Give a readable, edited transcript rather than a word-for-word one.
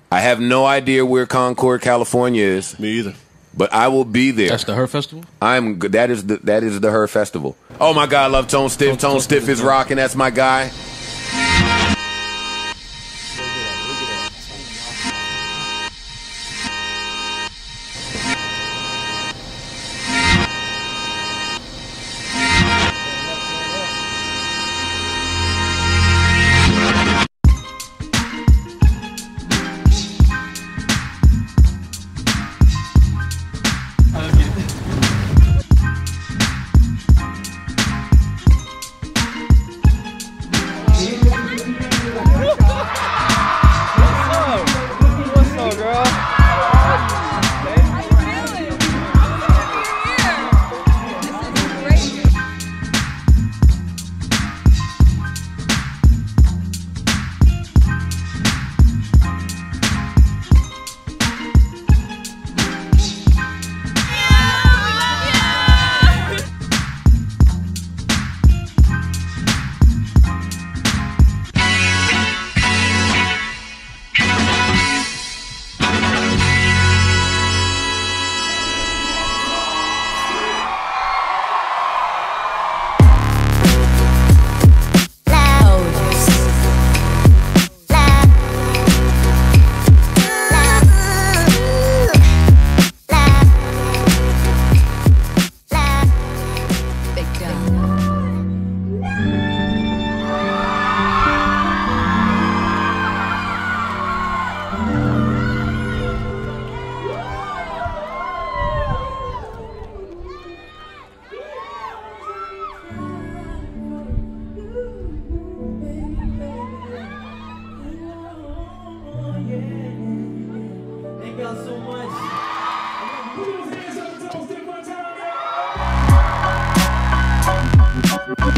I have no idea where Concord, California is. Me either. But I will be there. That's the Her Festival? That is the Her Festival. Oh my God, I love Tone Stith. Tone Stith is rocking. That's my guy. Thank y'all so much. Put those hands up, Tone Stith, one time.